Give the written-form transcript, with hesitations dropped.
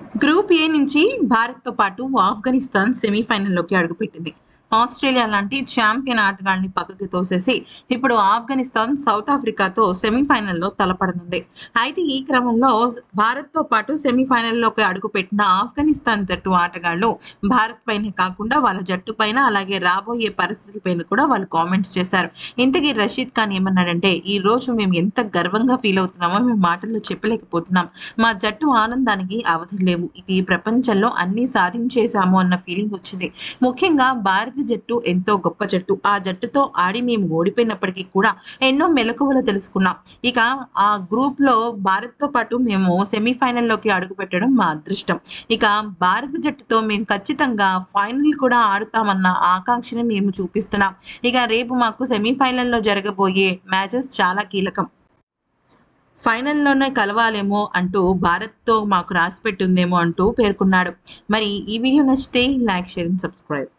Group A నుంచి భారత్తో పాటు ఆఫ్ఘనిస్తాన్ సెమీఫైనల్లోకి అడుగుపెట్టింది. ఆస్ట్రేలియా లాంటి ఛాంపియన్ ఆటగాళ్ళని పక్కకి తోసేసి ఇప్పుడు ఆఫ్ఘనిస్తాన్ సౌత్ ఆఫ్రికాతో సెమీఫైనల్లో తలపడనుంది. అయితే ఈ క్రమంలో భారత్తో పాటు సెమీఫైనల్లోకి అడుగుపెట్టిన ఆఫ్ఘనిస్తాన్ జట్టు ఆటగాళ్ళు భారత్ పైనే కాకుండా వాళ్ళ జట్టు పైన అలాగే రాబోయే పరిస్థితుల పైన కూడా వాళ్ళు కామెంట్స్ చేశారు. ఇంతకీ రషీద్ ఖాన్ ఏమన్నాడంటే, ఈ రోజు మేము ఎంత గర్వంగా ఫీల్ అవుతున్నామో మేము మాటల్లో చెప్పలేకపోతున్నాం. మా జట్టు ఆనందానికి అవధులు లేవు. ఇక ఈ ప్రపంచంలో అన్నీ సాధించేశాము అన్న ఫీలింగ్ వచ్చింది. ముఖ్యంగా భారత జట్టు ఎంతో గొప్ప జట్టు. ఆ జట్టుతో ఆడి మేము ఓడిపోయినప్పటికీ కూడా ఎన్నో మెలకువలు తెలుసుకున్నాం. ఇక ఆ గ్రూప్‌లో భారత్‌తో పాటు మేము సెమీఫైనల్‌లోకి అడుగుపెట్టడం మా అదృష్టం. ఇక భారత జట్టుతో మేము ఖచ్చితంగా ఫైనల్ కూడా ఆడుతామన్న ఆకాంక్షని మేము చూపిస్తున్నాం. ఇక రేపు మాకు సెమీఫైనల్‌లో జరగబోయే మ్యాచెస్ చాలా కీలకం. ఫైనల్‌లోనే కలవాలేమో అంటూ భారత్‌తో మాకు రాసిపెట్టుందేమో అంటూ పేర్కొన్నాడు. మరి ఈ వీడియో నచ్చితే లైక్, షేర్ అండ్ సబ్స్క్రైబ్.